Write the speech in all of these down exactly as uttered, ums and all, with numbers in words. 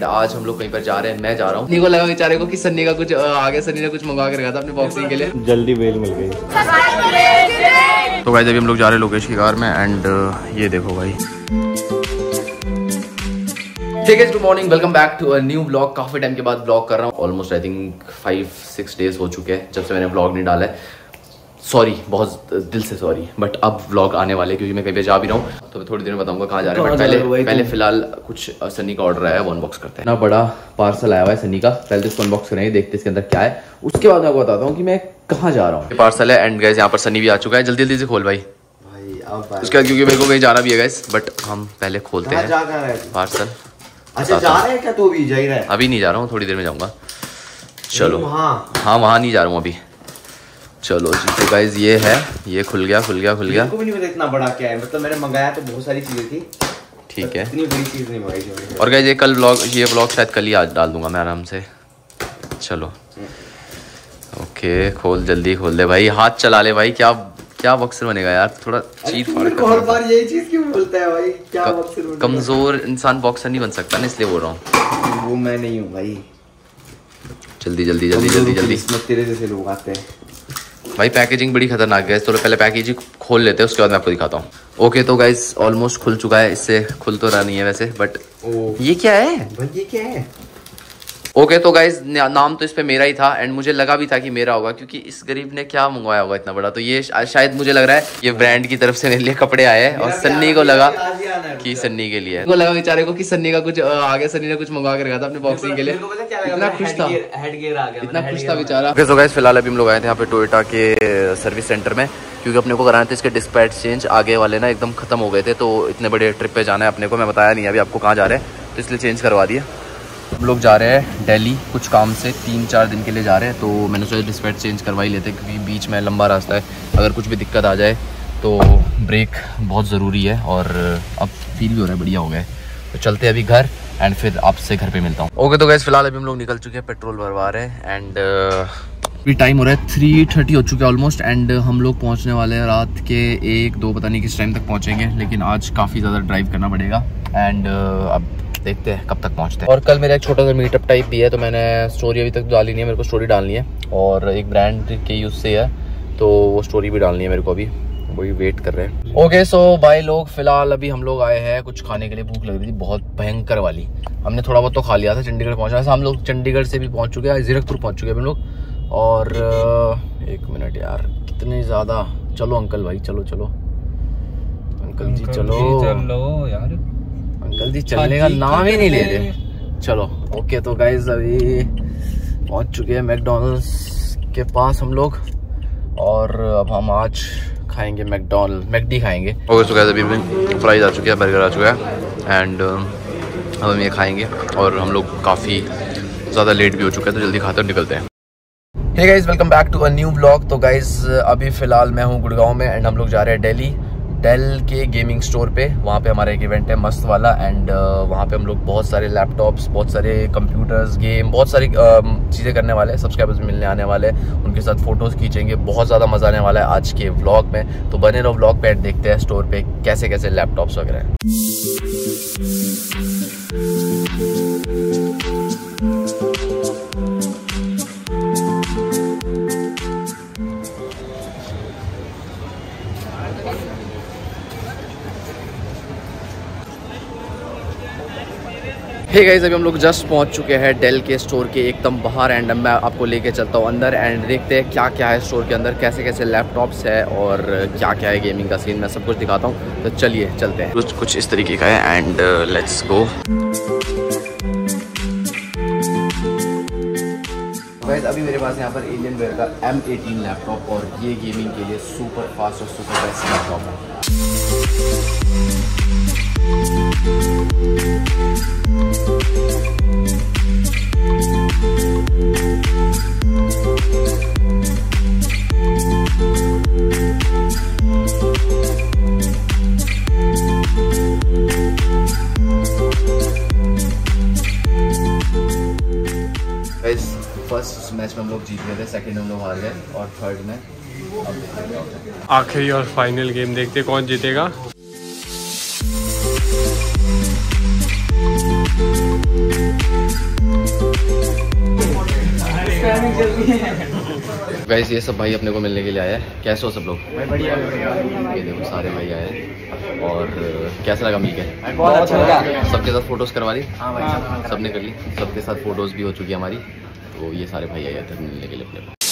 And आज हम लोग कहीं पर जा रहे हैं, मैं जा रहा हूँ। निको लगा बेचारे को कि सन्नी का कुछ आगे, सन्नी ने कुछ मंगवा के रखा था अपने बॉक्सिंग के लिए, जल्दी बेल मिल गई। तो गाइस अभी हम लोग जा रहे हैं लोकेश की कार में एंड ये देखो भाई। ठीक है, good morning, welcome back to a new blog. काफी टाइम के बाद ब्लॉग कर रहा हूँ, almost I think five six days हो चुके हैं जब से मैंने ब्लॉग नहीं डाला है। सॉरी, बहुत दिल से सॉरी, बट अब व्लॉग आने वाले क्योंकि मैं कहीं पे जा भी रहा हूँ, तो मैं थोड़ी देर में बताऊंगा कहाँ जा रहे हैं। बट पहले पहले फिलहाल कुछ सनी का ऑर्डर आया है, वो अनबॉक्स करते हैं। ना बड़ा पार्सल आया हुआ है सनी का, पहले तो इसको अनबॉक्स करेंगे, देखते हैं इसके अंदर क्या है, उसके बाद मैं आपको बताता हूँ कि मैं कहाँ जा रहा हूँ। पार्सल है एंड गाइस यहाँ पर सनी भी आ चुका है, जल्दी जल्दी से खोल भाई भाई अब उसके बाद, क्योंकि मेरे को कहीं जाना भी है गाइस, बट हम पहले खोलते हैं पार्सल। अच्छा जा रहा है क्या? तो अभी जा ही रहा है? अभी नहीं जा रहा हूँ, थोड़ी देर में जाऊँगा। चलो हाँ, वहाँ नहीं जा रहा हूँ अभी। चलो जी, तो गाइज ये है, ये खुल गया खुल गया खुल गया। मेरे को भी नहीं पता इतना बड़ा क्या है, मतलब मैंने मंगाया तो बहुत सारी चीजें थी। ठीक है, इतनी बड़ी चीज नहीं मंगाई। और गाइज ये कल व्लॉग, ये व्लॉग शायद कल ही आज डाल दूंगा मैं आराम से। चलो ओके, खोल जल्दी खोल दे भाई, हाथ चला ले भाई। क्या क्या बॉक्सर बनेगा यार, थोड़ा चीट फाड़ कर। हर बार यही चीज क्यों बोलता है भाई? क्या बॉक्सर बनेगा? कमजोर इंसान बॉक्सर नहीं बन सकता ना, इसलिए बोल रहा हूँ। वो मैं नहीं हूँ भाई। जल्दी जल्दी जल्दी जल्दी जल्दी, तेरे जैसे लोग आते हैं भाई। पैकेजिंग बड़ी खतरनाक है, तो पहले पैकेजिंग खोल लेते हैं, उसके बाद मैं आपको दिखाता हूँ। ओके तो गाइस ऑलमोस्ट खुल चुका है, इससे खुल तो रहा नहीं है वैसे, बट ये क्या है भाई? ये क्या है? ओके तो गाइस नाम तो इस पे मेरा ही था एंड मुझे लगा भी था कि मेरा होगा, क्योंकि इस गरीब ने क्या मंगवाया होगा इतना बड़ा। तो ये शायद मुझे लग रहा है ये ब्रांड की तरफ से मेरे लिए कपड़े आए हैं, और सन्नी को लगा कि सन्नी के लिए, को लगा बेचारे को कि सन्नी का कुछ आगे, सन्नी ने कुछ मंगवा के रखा था अपने बॉक्सिंग के लिए। इतना खुश था, इतना खुश था बेचारा। ओके तो गाइस फिलहाल अभी हम लोग आए थे यहाँ पे टोयोटा के सर्विस सेंटर में, क्योंकि अपने को कराना था इसके डिस्पैच चेंज। आगे वाले ना एकदम खत्म हो गए थे, तो इतने बड़े ट्रिप पे जाना है अपने को, मैं बताया नहीं अभी आपको कहाँ जा रहे हैं, तो इसलिए चेंज करवा दिए। हम लोग जा रहे हैं दिल्ली कुछ काम से, तीन चार दिन के लिए जा रहे हैं, तो मैंने सोचा डिस्पैच चेंज करवा ही लेते हैं, क्योंकि बीच में लंबा रास्ता है, अगर कुछ भी दिक्कत आ जाए तो ब्रेक बहुत ज़रूरी है। और अब फील भी हो रहा है, बढ़िया हो गया है। तो चलते हैं अभी घर एंड फिर आपसे घर पे मिलता हूँ। ओके तो गैस फिलहाल अभी हम लोग निकल चुके हैं, पेट्रोल भरवा रहे हैं एंड अभी टाइम हो रहा है थ्री थर्टी हो चुके हैं ऑलमोस्ट, एंड हम लोग पहुँचने वाले हैं रात के एक दो, पता नहीं किस टाइम तक पहुँचेंगे, लेकिन आज काफ़ी ज़्यादा ड्राइव करना पड़ेगा एंड अब देखते हैं कब तक पहुंचते हैं। और कल मेरा एक छोटा सा मीटअप टाइप भी है, तो मैंने स्टोरी अभी तक डाली नहीं है, मेरे को स्टोरी डालनी है, और एक ब्रांड के यूज़ से है, तो वो स्टोरी भी डालनी है मेरे को, अभी वही वेट कर रहे हैं। ओके सो भाई लोग फिलहाल अभी हम लोग आए हैं कुछ खाने के लिए, भूख लग रही थी बहुत भयंकर वाली। हमने थोड़ा बहुत तो खा लिया था, चंडीगढ़ पहुँचा था हम लोग, चंडीगढ़ से भी पहुँच चुके हैं, जीरकपुर पहुँच चुके हैं हम लोग। और एक मिनट यार, कितने ज़्यादा, चलो अंकल भाई चलो चलो, अंकल जी चलो चलो यार, अंकल जी चलने का नाम ही नहीं ले रहे। चलो ओके तो गाइज अभी पहुंच चुके हैं मैकडॉनल्ड्स के पास हम लोग, और अब हम आज खाएंगे मैकडॉनल्ड मैकडी खाएंगे। ओके तो गाइज अभी फ्राइज आ चुके हैं, बर्गर आ चुका है एंड अब हम ये खाएंगे, और हम लोग काफ़ी ज़्यादा लेट भी हो चुका है, तो जल्दी खाते और निकलते हैं। Hey guys welcome back to a new blog. तो गाइज अभी फ़िलहाल मैं हूँ गुड़गांव में एंड हम लोग जा रहे हैं दिल्ली, डेल के गेमिंग स्टोर पे। वहाँ पे हमारा एक इवेंट है मस्त वाला, एंड uh, वहाँ पे हम लोग बहुत सारे लैपटॉप्स, बहुत सारे कंप्यूटर्स, गेम, बहुत सारी uh, चीज़ें करने वाले हैं। सब्सक्राइबर्स मिलने आने वाले हैं, उनके साथ फोटोज़ खींचेंगे, बहुत ज़्यादा मज़ा आने वाला है आज के व्लॉग में। तो बने रहो व्लॉग पे, देखते हैं स्टोर पे कैसे कैसे लैपटॉप्स वगैरह हैं। हे गाइस अभी हम लोग जस्ट पहुंच चुके हैं डेल के स्टोर के एकदम बाहर, एंड मैं आपको लेके चलता हूं अंदर एंड देखते हैं क्या क्या है स्टोर के अंदर, कैसे कैसे लैपटॉप्स है और क्या क्या है गेमिंग का सीन, मैं सब कुछ दिखाता हूं। तो चलिए चलते हैं। कुछ कुछ इस तरीके का है एंड लेट्स गो। गाइस अभी मेरे पास यहाँ पर एलियनवेयर का एम एटीन लैपटॉप, और ये गेमिंग के लिए सुपर फास्ट और सुपर बेस्ट लैपटॉप है। फर्स्ट मैच में हम लोग जीत गए थे, सेकंड में हम लोग हार गए, और थर्ड में अब देखते क्या होता है। आखिरी और फाइनल गेम देखते कौन जीतेगा। गाइस ये सब भाई अपने को मिलने के लिए आया है। कैसे हो सब लोग? बढ़िया। ये देखो सारे भाई आए हैं। और कैसा लगा मिलके? बहुत अच्छा लगा। सबके साथ फोटोज करवा ली? हाँ भाई सबने कर ली। सबके साथ फोटोज भी हो चुकी है हमारी। तो ये सारे भाई आए थे मिलने के लिए अपने को।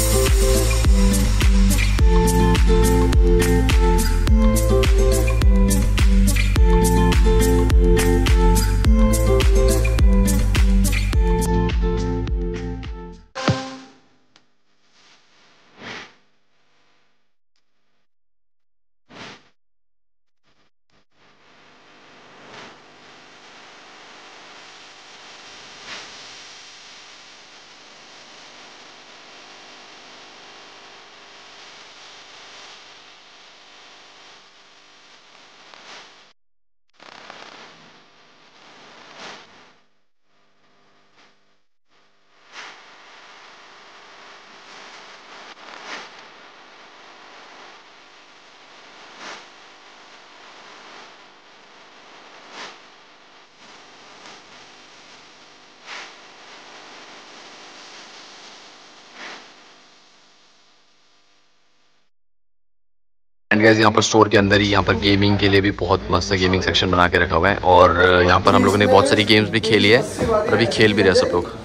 एंड गाइस यहाँ पर स्टोर के अंदर ही यहाँ पर गेमिंग के लिए भी बहुत मस्त गेमिंग सेक्शन बना के रखा हुआ है। और यहाँ पर हम लोगों ने बहुत सारी गेम्स भी खेली है और अभी खेल भी रहे सब लोग।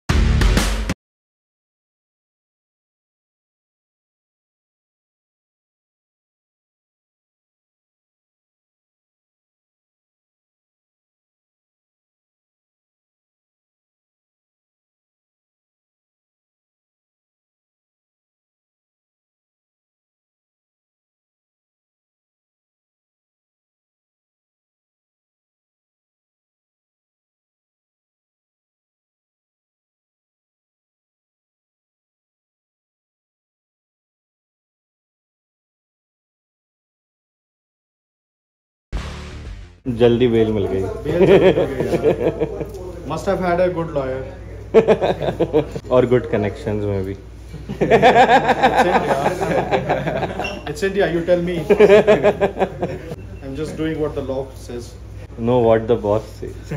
जल्दी बेल मिल गई। Must have had a good lawyer और गुड कनेक्शंस में भी। It's India, you tell me. I'm just doing what the law says. No, what the boss says.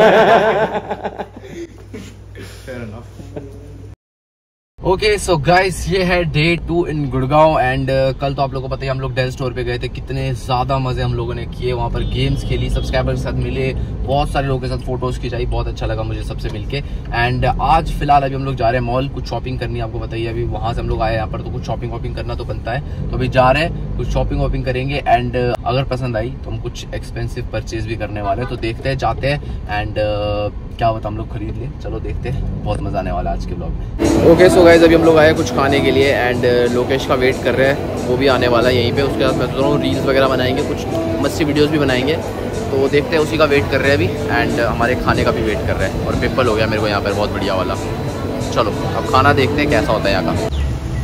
Fair enough. Okay so guys ये है day two in Gurgaon. And कल तो आप लोगों को पता है हम लोग डेल स्टोर पे गए थे। कितने ज्यादा मजे हम लोगों ने किए वहाँ पर। गेम्स खेली, सब्सक्राइबर के साथ मिले, बहुत सारे लोगों के साथ फोटोज खिंचाई। बहुत अच्छा लगा मुझे सबसे मिलके। एंड आज फिलहाल अभी हम लोग जा रहे हैं मॉल, कुछ शॉपिंग करनी है। आपको बताइए अभी वहां से हम लोग आए यहाँ पर, तो कुछ शॉपिंग वॉपिंग करना तो बनता है। तो अभी जा रहे हैं, कुछ शॉपिंग वॉपिंग करेंगे। एंड अगर पसंद आई तो हम कुछ एक्सपेंसिव परचेज भी करने वाले हैं। तो देखते हैं, जाते हैं। एंड क्या होता हम लोग खरीद लें। चलो देखते हैं, बहुत मजा आने वाला है आज के ब्लॉग में। ओके सो गाइस अभी हम लोग आए कुछ खाने के लिए। एंड लोकेश का वेट कर रहे हैं, वो भी आने वाला है यहीं पे। उसके बाद मैं सोच रहा हूँ रील्स वगैरह बनाएंगे, कुछ मस्ती वीडियोस भी बनाएंगे। तो देखते हैं, उसी का वेट कर रहे हैं अभी। एंड हमारे खाने का भी वेट कर रहे हैं। और पिंपल हो गया मेरे को यहाँ पर बहुत बढ़िया वाला। चलो अब खाना देखते हैं कैसा होता है यहाँ का।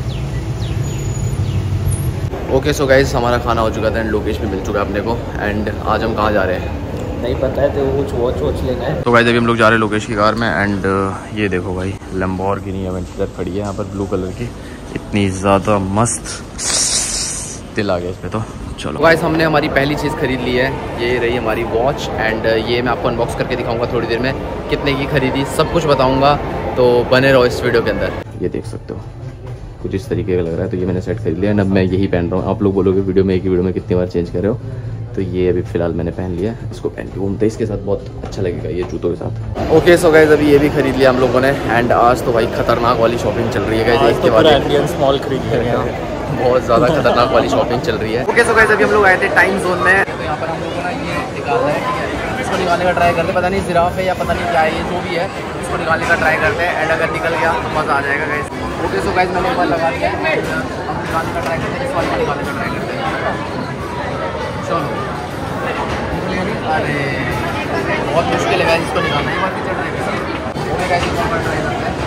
ओके सो गाइस हमारा खाना हो चुका था एंड लोकेश भी मिल चुका है अपने को। एंड आज हम कहाँ जा रहे हैं नहीं पता है, तो कुछ वॉच वॉच लेना है। तो गाइस अभी हम लोग जा रहे हैं लोकेश की कार में। एंड ये देखो भाई लैम्बोर्गिनी अवेंटर खड़ी है यहाँ पर ब्लू कलर की। इतनी ज़्यादा मस्त दिल आ गया इस पे। तो चलो गाइस हमने हमारी पहली चीज़ खरीद ली है। ये रही हमारी वॉच। एंड ये मैं आपको अनबॉक्स करके दिखाऊंगा थोड़ी देर में, कितने की खरीदी सब कुछ बताऊँगा। तो बने रहो इस वीडियो के अंदर। ये देख सकते हो कुछ इस तरीके का लग रहा है। तो ये मैंने सेट खरीद लिया एंड अब मैं यही पहन रहा हूँ। आप लोग बोलोगे वीडियो में एक ही वीडियो में कितनी बार चेंज कर रहे हो। तो ये अभी फिलहाल मैंने पहन लिया। इसको पहन के घूमते इसके साथ बहुत अच्छा लगेगा ये जूतों के साथ। ओके सो गाइस अभी ये भी खरीद लिया हम लोगों ने। एंड आज तो भाई खतरनाक वाली शॉपिंग चल रही है गाइस। इसके बाद इंडियन स्मॉल खरीद रहे हैं, बहुत ज़्यादा खतरनाक वाली शॉपिंग चल रही है। ओके सो गाइस अभी हम लोग आए थे टाइम जोन में। तो यहाँ पर हम लोगों ने ये निकालना है, ठीक है। इसको निकालने का ट्राई करते, पता नहीं जिराफ है या पता नहीं क्या है, ये जो भी है इसको निकालने का ट्राई करते हैं। एंड अगर निकल गया तो मज़ा आ जाएगा गाइस। ओके सो गाइस मैंने एक बार लगा लिया। हम निकालने का ट्राई करते हैं, इस वाले को निकालने का ट्राई करते हैं। चलो अरे बहुत मुश्किल है गाइस इसको निकालना। एक बार पीछे ट्राई करते हैं। ओके गाइस एक बार ट्राई करते हैं।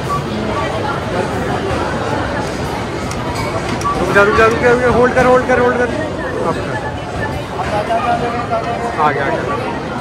रुक जा रुक जा रुक जा, होल्ड कर होल्ड कर होल्ड कर। आ गया आ गया।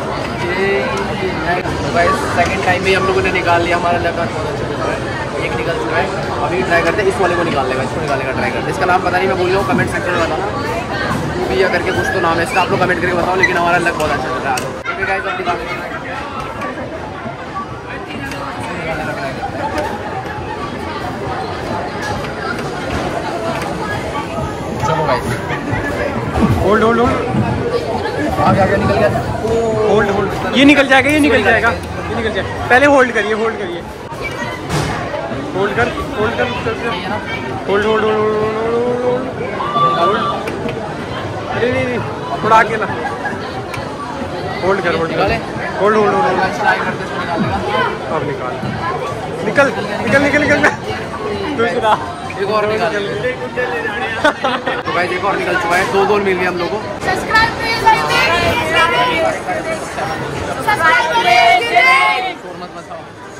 गाइस सेकंड टाइम भी हम लोगों ने निकाल लिया। हमारा लगा बहुत अच्छा चल रहा है, एक निकल चुका है। अभी ट्राई करते हैं इस वाले को निकालने का। इसको निकालने का ट्राई करते हैं। इसका नाम पता नहीं, मैं बोल रहा हूँ, कमेंट सेक्शन में बताना। या करके कुछ तो नाम है इसका, आप लोग कमेंट करके बताओ। लेकिन हमारा लग बहुत अच्छा चल रहा है। ओके गाइस अब निकालने का ट्राई करते हैं। होल्ड होल्ड आगे आगे निकल गया। होल्ड होल्ड ये निकल जाएगा, ये निकल जाएगा, ये निकल जाएगा। पहले होल्ड करिए, होल्ड करिए, होल्ड कर, होल्ड कर, होल्ड होल्ड होल्ड होल्ड। अरे नहीं नहीं, थोड़ा आगे ला, होल्ड कर, होल्ड कर, होल्ड होल्ड होल्ड। अब निकाल, निकल निकल निकल निकल दूसरा एक और निकाल। तो भाई एक और निकल चुका है, दो गोल मिल गए हम लोगों को। शोर मत मचाओ।